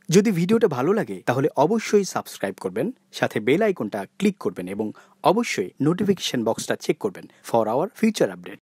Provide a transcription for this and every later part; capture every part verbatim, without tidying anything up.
যদি ভিডিওটা ভালো লাগে তাহলে অবশ্যই সাবস্ক্রাইব করবেন, সাথে বেল আইকনটা ক্লিক করবেন এবং অবশ্যই নোটিফিকেশন বক্সটা চেক করবেন ফর আওয়ার ফিউচার আপডেট।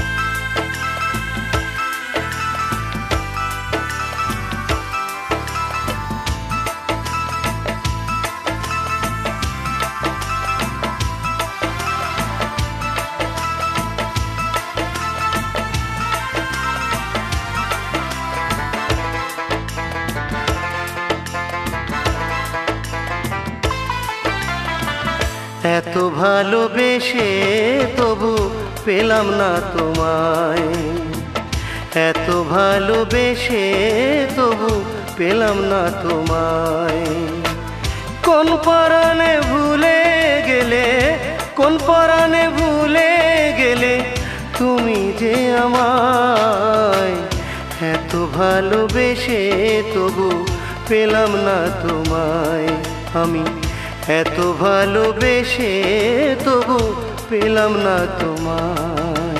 এত ভালোবেসে তবু পেলাম না তোমায়, এত ভালোবেসে তবু পেলাম না তোমায়। কোন পরাণে ভুলে গেলে, কোন পরাণে ভুলে গেলে তুমি যে আমায়। এত ভালোবেসে তবু পেলাম না তোমায়, আমি এত ভালোবেসে তবু পেলাম না তোমায়।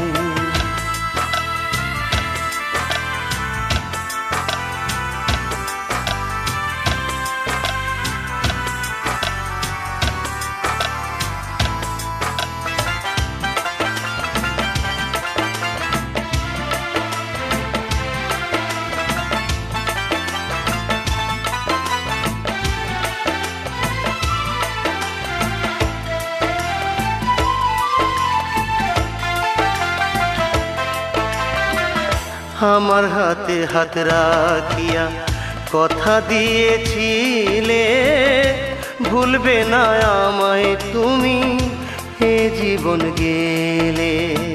আমার হাতে হাত রাখিয়া কথা দিয়েছিলে, ভুলবে না আমায় তুমি হে জীবন গেলে।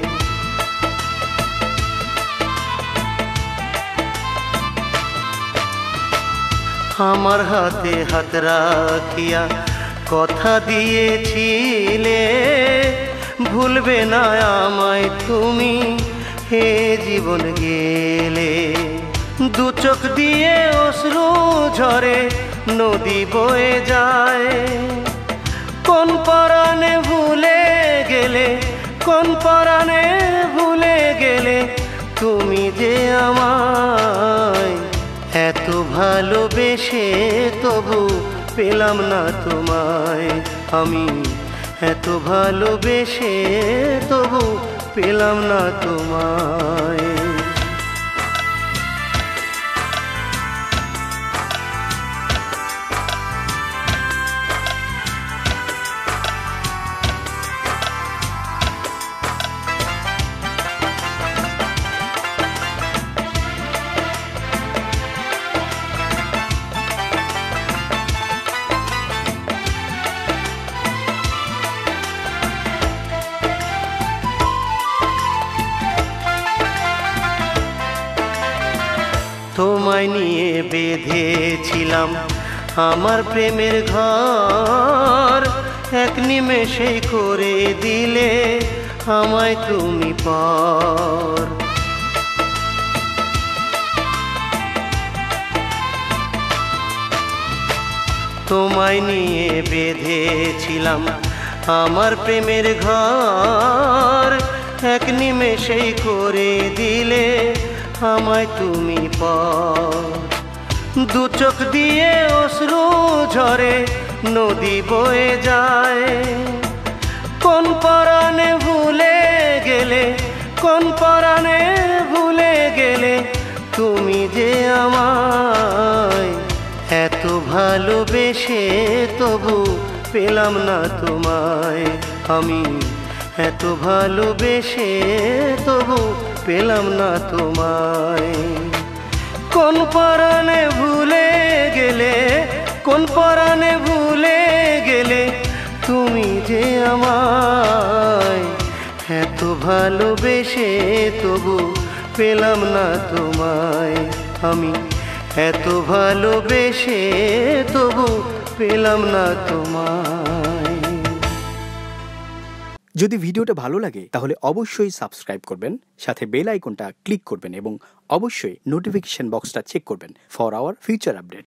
আমার হাতে হাত রাখিয়া কথা দিয়েছিলে, ভুলবে না আমায় তুমি হে জীবন গেলে। দু চোখ দিয়ে অশ্রু ঝরে নদী বয়ে যায়, কোন পরাণে ভুলে গেলে, কোন পরাণে ভুলে গেলে তুমি যে আমায়। এত ভালোবেসে তবু পেলাম না তোমায়, আমি এত ভালোবেসে তবু পেলাম না তোমায়। তোমায় নিয়ে বেঁধেছিলাম আমার প্রেমের ঘর, এক নিমেষে করে দিলে আমায় তুমি পর। তোমায় নিয়ে বেঁধেছিলাম আমার প্রেমের ঘর, এক নিমেষে করে দিলে আমায় তুমি পর। দু চোখ দিয়ে অশ্রু ঝরে নদী বয়ে যায়, কোন পরাণে ভুলে গেলে, কোন পরাণে ভুলে গেলে তুমি যে আমায়। এত ভালোবেসে তবু পেলাম না তোমায়, আমি এত ভালোবেসে তবু পেলাম না তোমায়। কোন পরাণে ভুলে গেলে, কোন পরাণে ভুলে গেলে তুমি যে আমায়। এত ভালোবেসে তবু পেলাম না তোমায়, আমি এত ভালোবেসে তবু পেলাম না তোমায়। যদি ভিডিওটা ভালো লাগে তাহলে অবশ্যই সাবস্ক্রাইব করবেন, সাথে বেল আইকনটা ক্লিক করবেন এবং অবশ্যই নোটিফিকেশন বক্সটা চেক করবেন ফর আওয়ার ফিউচার আপডেট।